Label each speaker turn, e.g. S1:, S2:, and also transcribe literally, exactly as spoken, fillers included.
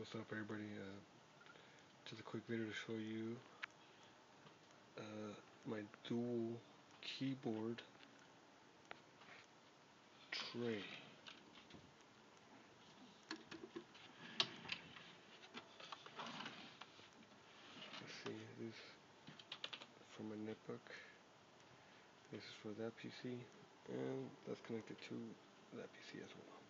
S1: What's up, everybody? Uh, just a quick video to show you uh, my dual keyboard tray. Let's see, this is for my netbook. This is for that P C, and that's connected to that P C as well.